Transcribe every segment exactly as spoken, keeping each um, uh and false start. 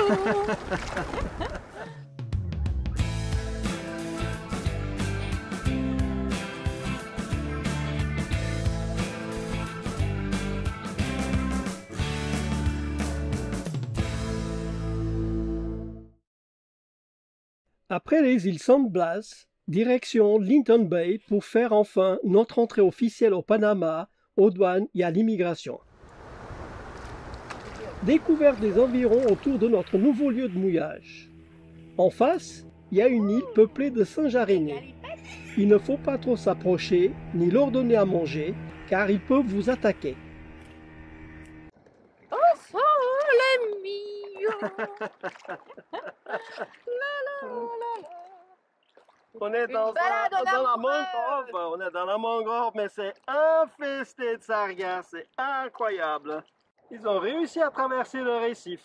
Après les îles San Blas, direction Linton Bay pour faire enfin notre entrée officielle au Panama, aux douanes et à l'immigration. Découverte des environs autour de notre nouveau lieu de mouillage. En face, il y a une île peuplée de singes araignées. Il ne faut pas trop s'approcher ni leur donner à manger car ils peuvent vous attaquer. Oh, sole mio! On est dans, balade un, en dans la amoureux. mangrove, on est dans la mangrove, mais c'est infesté de sargasses, c'est incroyable. Ils ont réussi à traverser le récif.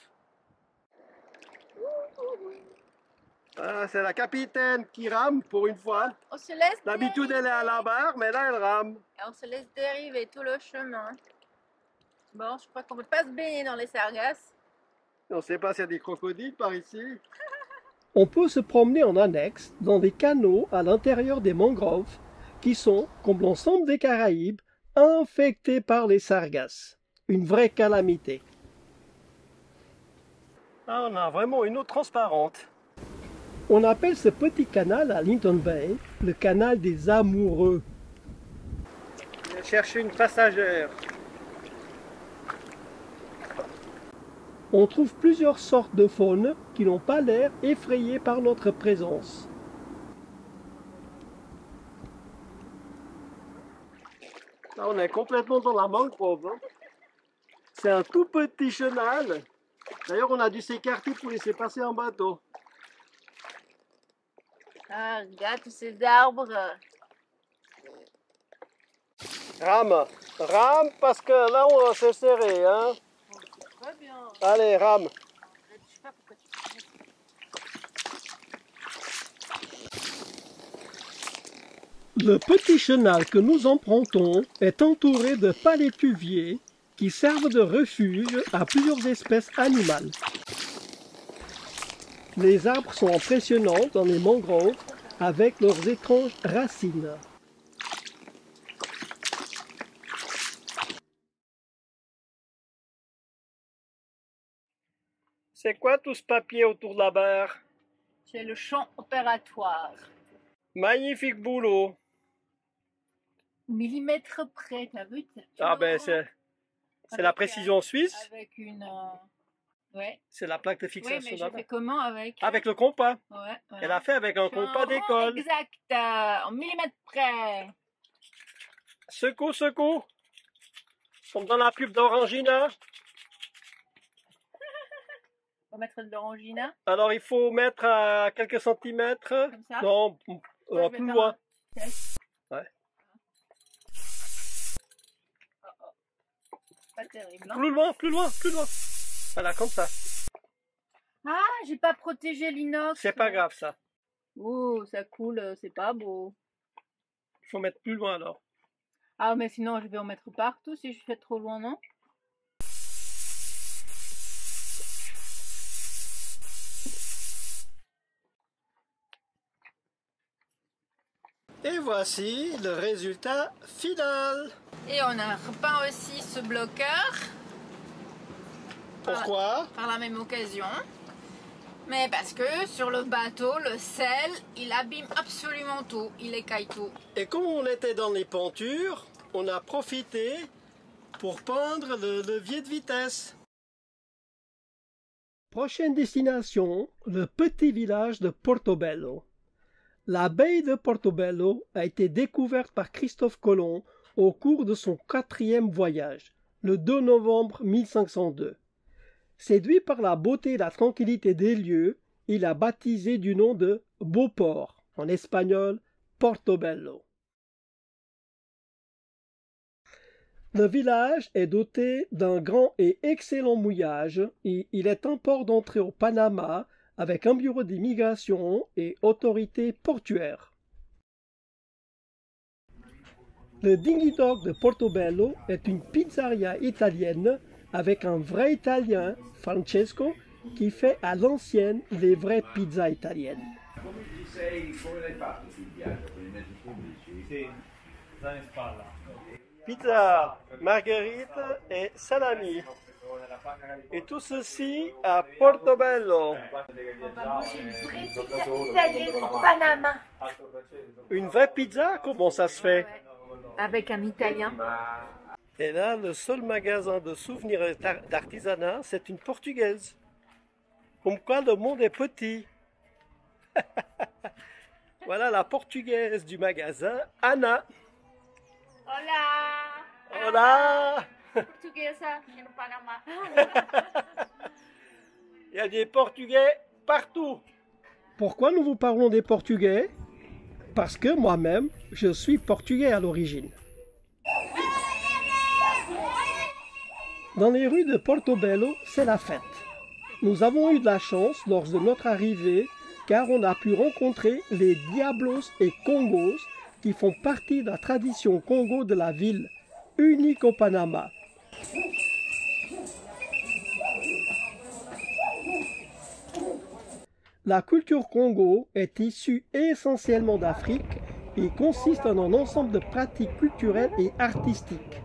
Ah, c'est la capitaine qui rame pour une fois. On se laisse D'habitude elle est à la barre, mais là elle rame. on se laisse dériver tout le chemin. Bon, je crois qu'on ne peut pas se baigner dans les sargasses. On ne sait pas s'il y a des crocodiles par ici. On peut se promener en annexe dans des canaux à l'intérieur des mangroves qui sont, comme l'ensemble des Caraïbes, infectés par les sargasses. Une vraie calamité. Ah, on a vraiment une eau transparente. On appelle ce petit canal à Linton Bay le canal des amoureux. Je vais chercher une passagère. On trouve plusieurs sortes de faune qui n'ont pas l'air effrayées par notre présence. Là, on est complètement dans la mangrove. Hein. C'est un tout petit chenal. D'ailleurs, on a dû s'écarter pour laisser passer un bateau. Ah, regarde tous ces arbres. Rame, rame parce que là, on va se serrer. Hein. Très bien. Allez, rame. Je sais pas pourquoi tu fais ça. Le petit chenal que nous empruntons est entouré de palétuviers qui servent de refuge à plusieurs espèces animales. Les arbres sont impressionnants dans les mangroves avec leurs étranges racines. C'est quoi tout ce papier autour de la barre? C'est le champ opératoire. Magnifique boulot. Millimètre près, t'as vu? Ah ben c'est c'est la précision suisse. Avec une... Euh... Ouais. C'est la plaque de Oui, fixation. mais je fais comment avec? Avec le compas. Ouais, voilà. Elle a fait avec un compas d'école. Exact, euh, en millimètres près. Secoue, secoue. Comme dans la pub d'Orangina. On va mettre de l'orangina. Alors il faut mettre à quelques centimètres. Comme ça? Non, Moi, euh, je vais plus faire loin. un test. Ouais. Oh, oh. Pas terrible. Hein? Plus loin, plus loin, plus loin. Voilà, comme ça. Ah, j'ai pas protégé l'inox. C'est pas grave ça. Oh, ça coule, c'est pas beau. Il faut mettre plus loin alors. Ah, mais sinon, je vais en mettre partout si je fais trop loin, non? Et voici le résultat final. Et on a repeint aussi ce bloqueur. Pourquoi? Par la même occasion. Mais parce que sur le bateau, le sel, il abîme absolument tout. Il écaille tout. Et comme on était dans les pentures, on a profité pour peindre le levier de vitesse. Prochaine destination, le petit village de Portobello. La baie de Portobello a été découverte par Christophe Colomb au cours de son quatrième voyage, le deux novembre mille cinq cent deux. Séduit par la beauté et la tranquillité des lieux, il a baptisé du nom de Beauport, en espagnol Portobello. Le village est doté d'un grand et excellent mouillage et il est un port d'entrée au Panama avec un bureau d'immigration et autorité portuaire. Le Dingy Dog de Portobello est une pizzeria italienne avec un vrai Italien, Francesco, qui fait à l'ancienne les vraies pizzas italiennes. Come ti sei, come l'hai fatto sul viaggio con i mezzi pubblici? Sì, zaino in spalla. Pizza, margherita et salami. Et tout ceci à Portobello. Panama. Une vraie pizza, comment ça se fait? Avec un Italien. Et là, le seul magasin de souvenirs d'artisanat, c'est une portugaise. Comme quoi le monde est petit. Voilà la portugaise du magasin, Anna. Hola. Hola. Portuguesa en Panama. Il y a des Portugais partout. Pourquoi nous vous parlons des Portugais? Parce que moi-même, je suis portugais à l'origine. Dans les rues de Portobello, c'est la fête. Nous avons eu de la chance lors de notre arrivée car on a pu rencontrer les Diablos et Congos qui font partie de la tradition Congo de la ville, unique au Panama. La culture Congo est issue essentiellement d'Afrique et consiste en un ensemble de pratiques culturelles et artistiques.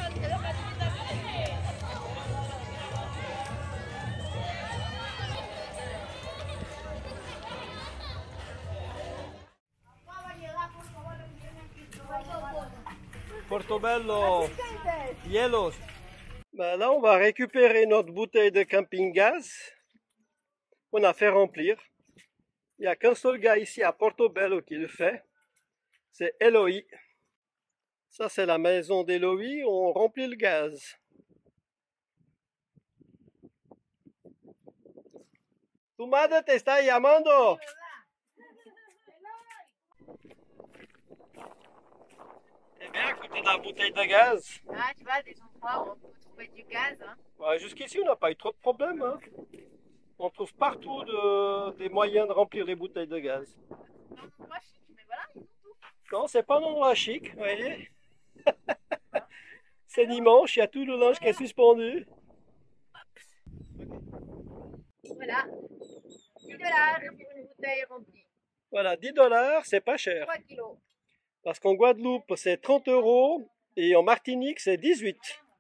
Portobello, Hielos. Ben là, on va récupérer notre bouteille de camping gaz qu'on a fait remplir. Il n'y a qu'un seul gars ici à Portobello qui le fait. C'est Eloï. Ça, c'est la maison d'Eloï. On remplit le gaz. Tu madre te está llamando. C'est bien à côté de la bouteille de gaz. Ah, tu vois, des endroits où on peut trouver du gaz. Hein. Ouais, jusqu'ici, on n'a pas eu trop de problèmes. Hein. On trouve partout de, des moyens de remplir les bouteilles de gaz. C'est un endroit chic, mais voilà, ils ont tout. Non, c'est pas un endroit chic, vous voyez. C'est dimanche, il y a tout le linge qui est suspendu. Voilà, dix dollars pour une bouteille remplie. Voilà, dix dollars, c'est pas cher. trois kilos. Parce qu'en Guadeloupe, c'est trente euros et en Martinique, c'est dix-huit.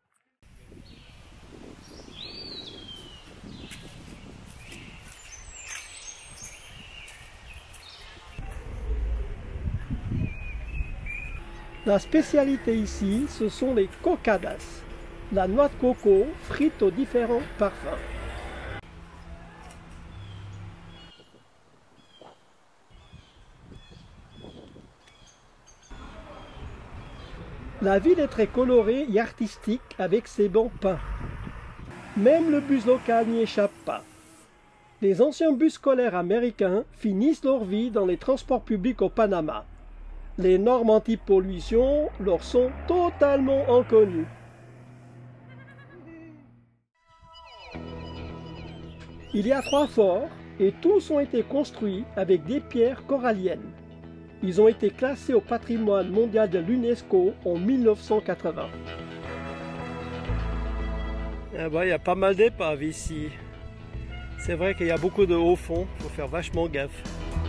La spécialité ici, ce sont les cocadas, la noix de coco frite aux différents parfums. La ville est très colorée et artistique avec ses bancs peints. Même le bus local n'y échappe pas. Les anciens bus scolaires américains finissent leur vie dans les transports publics au Panama. Les normes anti-pollution leur sont totalement inconnues. Il y a trois forts et tous ont été construits avec des pierres coralliennes. Ils ont été classés au patrimoine mondial de l'UNESCO en mille neuf cent quatre-vingts. Ah bah, il y a pas mal d'épaves ici. C'est vrai qu'il y a beaucoup de hauts fonds, il faut faire vachement gaffe.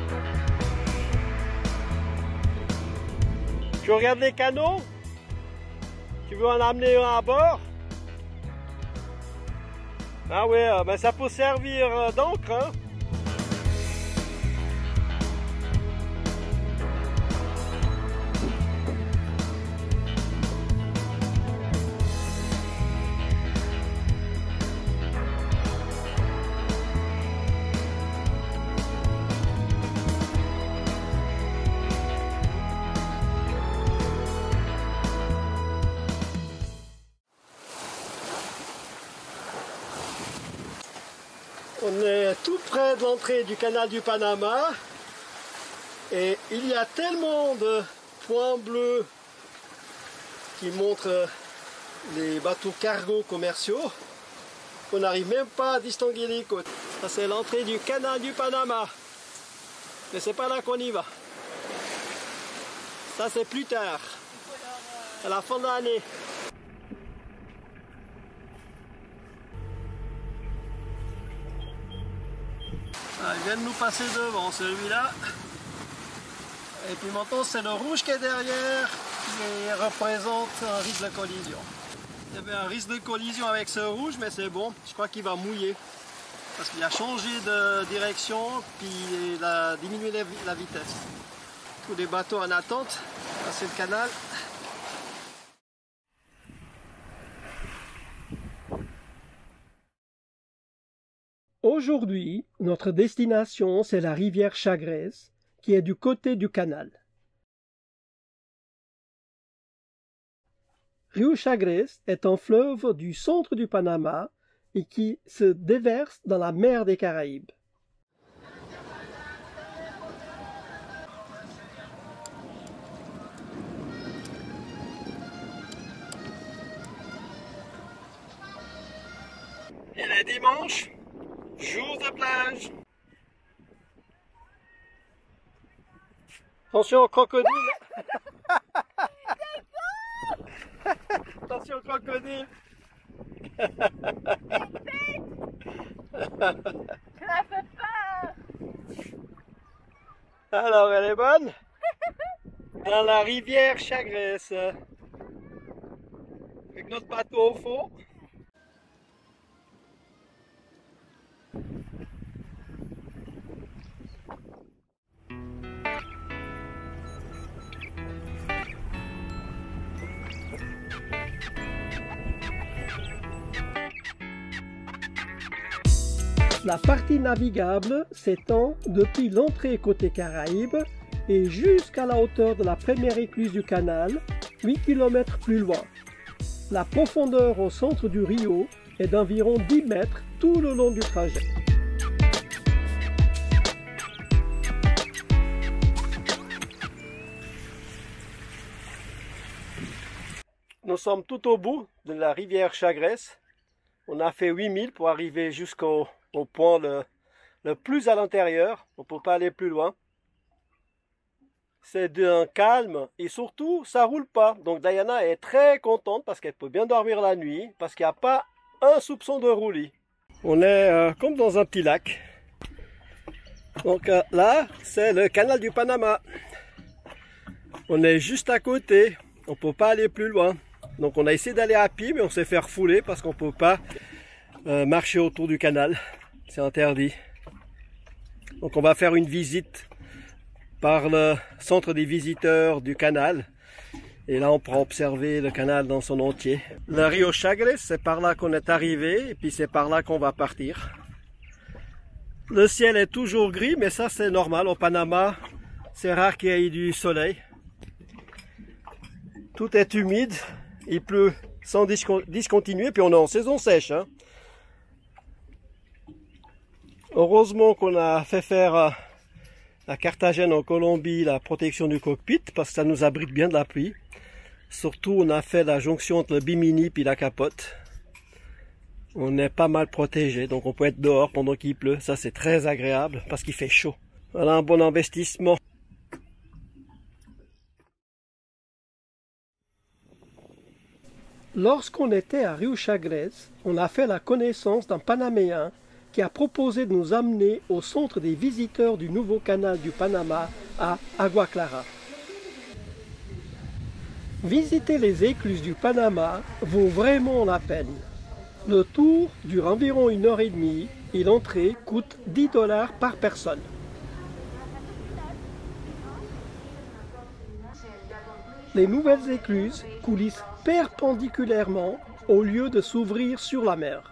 Tu regardes les canaux? Tu veux en amener un à bord? Ah ouais, ben ça peut servir d'encre, hein? On est tout près de l'entrée du canal du Panama et il y a tellement de points bleus qui montrent les bateaux cargo commerciaux qu'on n'arrive même pas à distinguer les côtes. Ça, c'est l'entrée du canal du Panama, mais c'est pas là qu'on y va. Ça, c'est plus tard, à la fin de l'année. Ah, il vient de nous passer devant celui-là. Et puis maintenant c'est le rouge qui est derrière qui représente un risque de collision. Il y avait un risque de collision avec ce rouge, mais c'est bon, je crois qu'il va mouiller. Parce qu'il a changé de direction, puis il a diminué la vitesse. Tous les bateaux en attente, là c'est le canal. Aujourd'hui, notre destination c'est la rivière Chagres, qui est du côté du canal. Rio Chagres est un fleuve du centre du Panama et qui se déverse dans la mer des Caraïbes. Il est dimanche, jour de plage. Attention au crocodile. Attention au crocodile. Alors, elle est bonne. Dans la rivière Chagres. Avec notre bateau au fond. La partie navigable s'étend depuis l'entrée côté Caraïbes et jusqu'à la hauteur de la première écluse du canal, huit kilomètres plus loin. La profondeur au centre du rio est d'environ dix mètres tout le long du trajet. Nous sommes tout au bout de la rivière Chagres. On a fait huit milles pour arriver jusqu'au au point le, le plus à l'intérieur. On ne peut pas aller plus loin. C'est d'un calme et surtout ça roule pas. Donc Diana est très contente parce qu'elle peut bien dormir la nuit parce qu'il n'y a pas un soupçon de roulis. On est euh, comme dans un petit lac. Donc euh, là c'est le canal du Panama. On est juste à côté. On ne peut pas aller plus loin. Donc on a essayé d'aller à pied mais on s'est fait refouler parce qu'on ne peut pas euh, marcher autour du canal. C'est interdit. Donc on va faire une visite par le centre des visiteurs du canal. Et là on pourra observer le canal dans son entier. Le Rio Chagres, c'est par là qu'on est arrivé et puis c'est par là qu'on va partir. Le ciel est toujours gris mais ça c'est normal. Au Panama, c'est rare qu'il y ait du soleil. Tout est humide, il pleut sans discontinuer, puis on est en saison sèche. Hein. Heureusement qu'on a fait faire à, à Carthagène en Colombie la protection du cockpit, parce que ça nous abrite bien de la pluie. Surtout on a fait la jonction entre le bimini et la capote. On est pas mal protégé, donc on peut être dehors pendant qu'il pleut. Ça c'est très agréable, parce qu'il fait chaud. Voilà un bon investissement. Lorsqu'on était à Rio Chagres, on a fait la connaissance d'un Panaméen qui a proposé de nous amener au centre des visiteurs du nouveau canal du Panama à Agua Clara. Visiter les écluses du Panama vaut vraiment la peine. Le tour dure environ une heure et demie et l'entrée coûte dix dollars par personne. Les nouvelles écluses coulissent perpendiculairement au lieu de s'ouvrir sur la mer.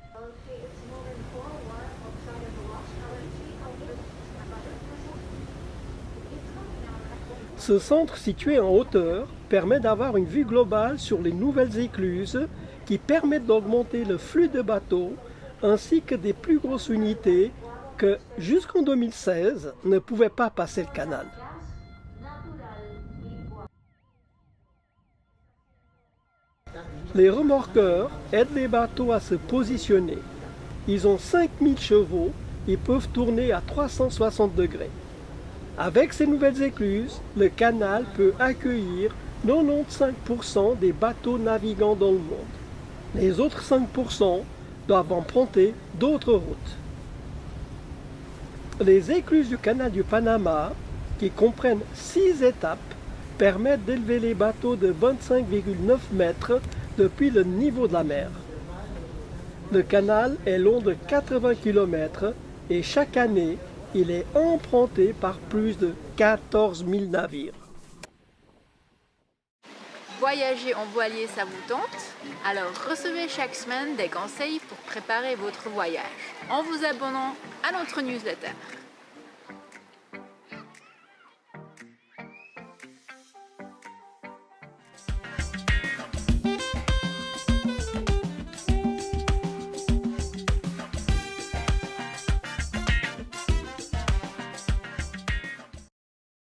Ce centre situé en hauteur permet d'avoir une vue globale sur les nouvelles écluses qui permettent d'augmenter le flux de bateaux ainsi que des plus grosses unités que jusqu'en deux mille seize ne pouvaient pas passer le canal. Les remorqueurs aident les bateaux à se positionner. Ils ont cinq mille chevaux et peuvent tourner à trois cent soixante degrés. Avec ces nouvelles écluses, le canal peut accueillir quatre-vingt-quinze pour cent des bateaux navigants dans le monde. Les autres cinq pour cent doivent emprunter d'autres routes. Les écluses du canal du Panama, qui comprennent six étapes, permettent d'élever les bateaux de vingt-cinq virgule neuf mètres depuis le niveau de la mer. Le canal est long de quatre-vingts kilomètres et chaque année, il est emprunté par plus de quatorze mille navires. Voyager en voilier, ça vous tente? Alors recevez chaque semaine des conseils pour préparer votre voyage en vous abonnant à notre newsletter.